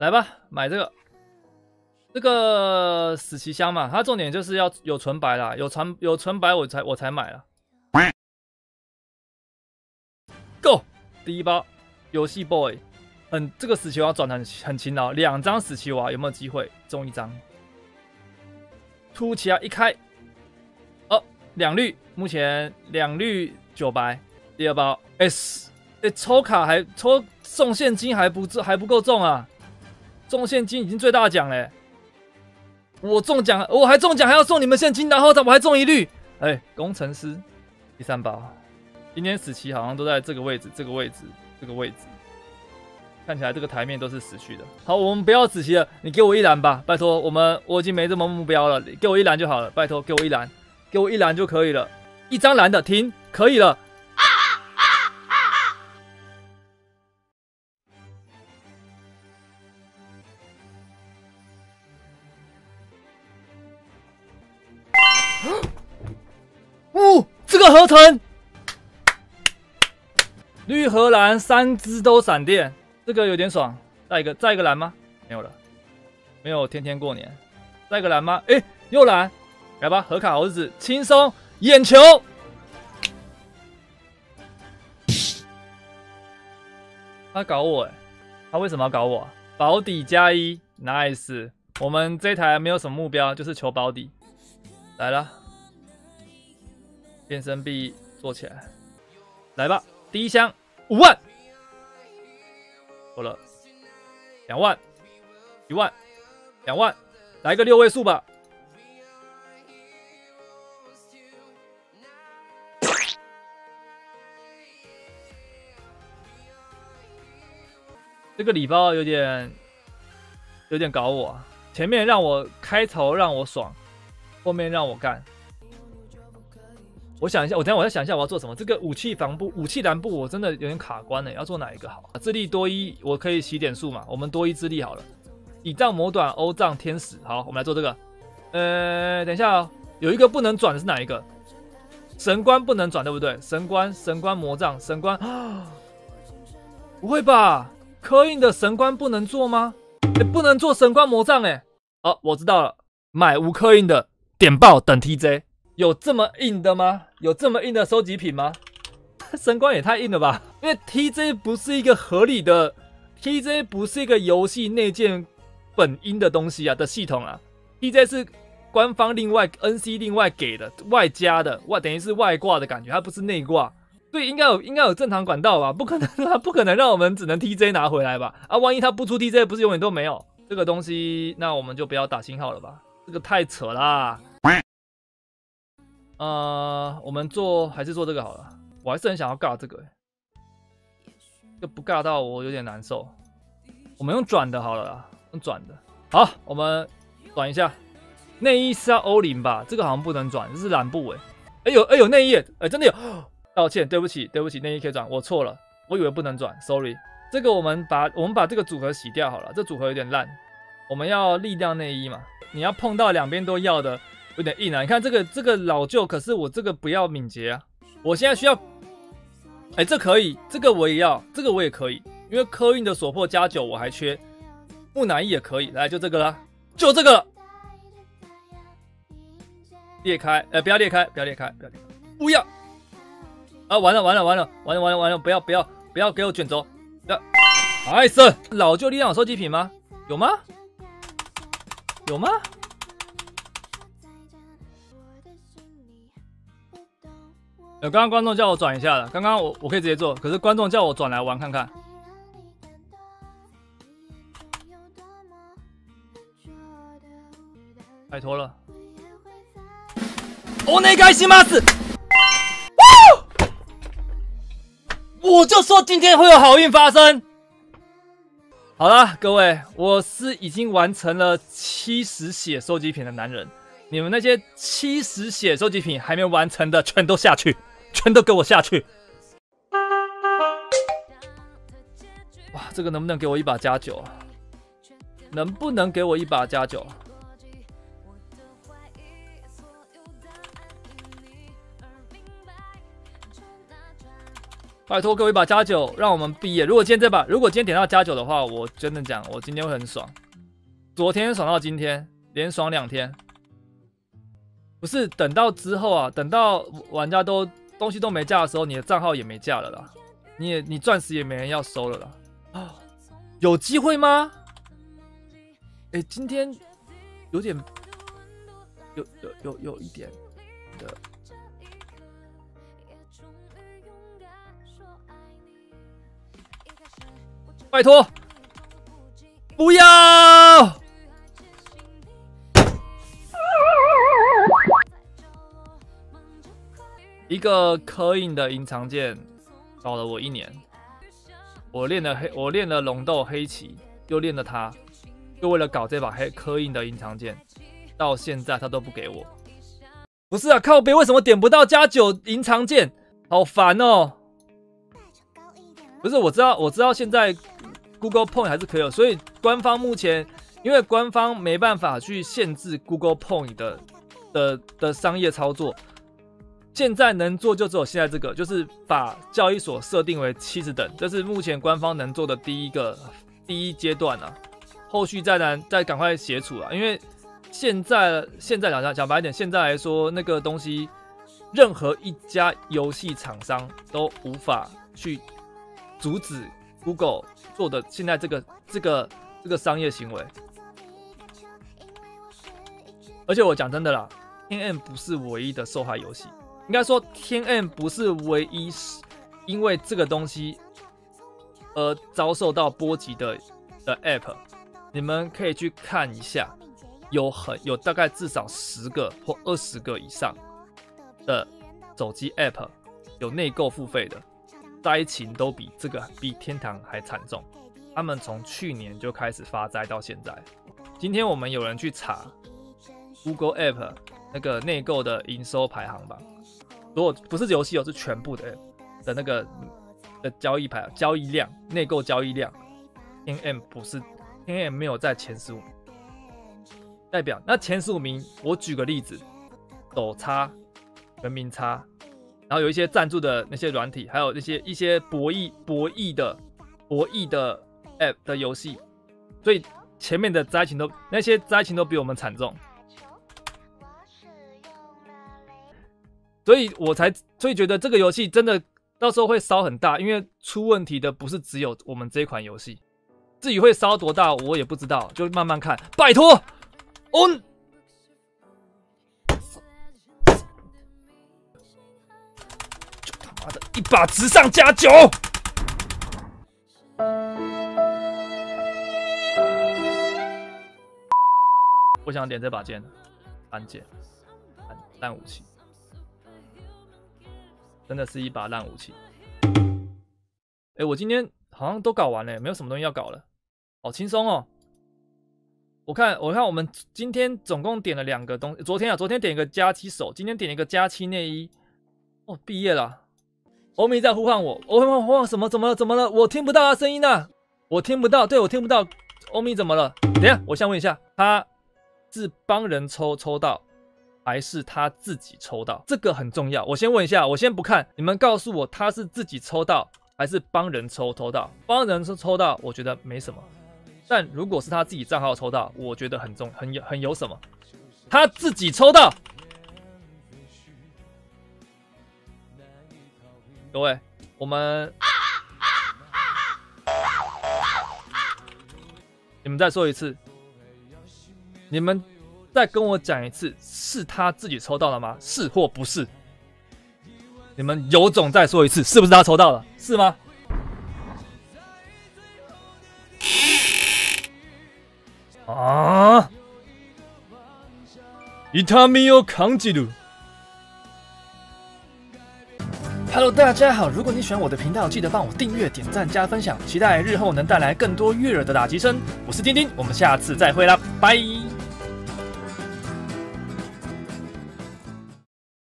来吧，买这个。这个死棋箱嘛，它重点就是要有纯白啦，有纯白我才买了。Go， 第一包游戏 boy， 这个死棋娃转得很勤劳，2张死棋娃有没有机会中1张？突起来一开，哦，2绿，目前2绿9白，第2包 S， 抽卡还抽送现金还不够中啊，中现金已经最大奖嘞。我中奖，我还中奖，还要送你们现金，然后我还中1绿。工程师，第3包。今天死棋好像都在这个位置，这个位置，这个位置。看起来这个台面都是死去的。好，我们不要死棋了，你给我1蓝吧，拜托。我已经没这么目标了，给我1蓝就好了，拜托，给我1蓝，给我1蓝就可以了。1张蓝的，停，可以了。这个合成，绿和蓝3只都闪电，这个有点爽。再一个蓝吗？没有了，没有天天过年。再一个蓝吗？又蓝，来吧，合卡好日子，轻松眼球。他搞我他为什么要搞我？保底+1 ，nice。我们这台没有什么目标，就是求保底。来了。变身币做起来，来吧！第1箱5万，够了，2万，1万，2万，来个6位数吧！这个礼包有点搞我啊！前面让我开头让我爽，后面让我干。我想一下，我再想一下我要做什么。这个武器防部、武器蓝部我真的有点卡关了，要做哪一个好？智力多1，我可以洗点数嘛？我们多1智力好了。以杖魔短、欧杖天使，好，我们来做这个。等一下哦，有一个不能转的是哪一个？神官不能转，对不对？神官魔杖，神官，不会吧？刻印的神官不能做吗？不能做神官魔杖哦，我知道了，买无刻印的点爆等 TJ。有这么硬的吗？有这么硬的收集品吗？神官也太硬了吧！因为 TJ 不是一个合理的 ，TJ 不是一个游戏内建本因的东西啊的系统啊。TJ 是官方另外 NC 另外给的外加的，等于是外挂的感觉，它不是内挂，所以应该有正常管道吧？不可能让我们只能 TJ 拿回来吧？啊，万一他不出 TJ， 不是永远都没有这个东西？那我们就不要打星号了吧？这个太扯啦！我们还是做这个好了。我还是很想要尬这个，这不尬到我有点难受。我们用转的好了啦，用转的。好，我们转一下。内衣是要欧0吧？这个好像不能转，这是蓝布有内衣真的有。道歉，对不起，内衣可以转，我错了，我以为不能转 ，sorry。这个我们把这个组合洗掉好了，这组合有点烂。我们要力量内衣嘛，你要碰到2边都要的。有点硬啊！你看这个老旧，可是我这个不要敏捷啊！我现在需要，这可以，这个我也要，这个我也可以，因为刻印的锁破+9我还缺，木乃伊也可以，来就这个啦，就这个了，裂开，不要裂开，不要啊！完了，不要给我卷轴，nice， 老旧力量有收集品吗？有吗？刚刚观众叫我转一下的，刚刚我可以直接做，可是观众叫我转来玩看看。拜托了。お願いします！我就说今天会有好运发生。好了，各位，我是已经完成了70血收集品的男人，你们那些70血收集品还没完成的，全都下去。全都给我下去！哇，这个能不能给我一把+9啊？能不能给我一把+9？ 拜托给我一把加9，让我们毕业。如果今天点到加9的话，我真的讲，我今天会很爽。昨天爽到今天，连爽2天。不是等到之后啊，等到玩家都东西都没价的时候，你的账号也没价了啦，你钻石也没人要收了啦。啊，有机会吗？哎，今天有点，有一点的。拜托，不要！一个刻印的隐藏剑搞了我1年，我练了龙斗黑旗，又练了它，就为了搞这把刻印的隐藏剑，到现在他都不给我。不是啊，靠北为什么点不到加9隐藏剑？好烦哦！不是，我知道现在 Google Point 还是可以有，所以官方目前因为官方没办法去限制 Google Point 的商业操作，现在能做就只有现在这个，就是把交易所设定为70等，这是目前官方能做的第一阶段啊。后续再赶快协处啊，因为现在讲白一点，现在来说那个东西，任何一家游戏厂商都无法去阻止 Google 做的现在这个商业行为。而且我讲真的啦，天 M 不是唯一的受害游戏，应该说天 M 不是唯一因为这个东西而遭受到波及的 App。你们可以去看一下，有大概至少10个或20个以上的手机 App 有内购付费的。灾情都比天堂还惨重，他们从去年就开始发灾到现在。今天我们有人去查 Google App 那个内购的营收排行榜，如果不是游戏是全部的 App 的那个的交易量，内购交易量，天 M 没有在前15名，代表那前15名，我举个例子，抖叉、人民叉。然后有一些赞助的那些软体，还有一些博弈的 App 的游戏，所以前面的那些灾情都比我们惨重，所以觉得这个游戏真的到时候会烧很大，因为出问题的不是只有我们这款游戏，至于会烧多大我也不知道，就慢慢看，拜托，妈的，一把直上加9！我想点这把剑，烂剑，烂武器，真的是一把烂武器。我今天好像都搞完了，没有什么东西要搞了，好轻松哦。我看我们今天总共点了2个东西，昨天点一个加7手，今天点一个加7内衣。哦，毕业了。欧米在呼唤我，呼唤什么？怎么了？我听不到他声音啊！我听不到，对我听不到。欧米怎么了？等一下，我先问一下，他是帮人抽到，还是他自己抽到？这个很重要。我先问一下，我先不看，你们告诉我他是自己抽到，还是帮人抽到？帮人抽到，我觉得没什么。但如果是他自己账号抽到，我觉得很有什么。他自己抽到。各位，我们，你们再说一次，你们再跟我讲一次，是他自己抽到了吗？是或不是？你们有种再说一次，是不是他抽到了？是吗？啊！痛みを感じる。Hello， 大家好！如果你喜欢我的频道，记得帮我订阅、点赞、加分享，期待日后能带来更多悦耳的打击声。我是丁丁，我们下次再会啦，拜。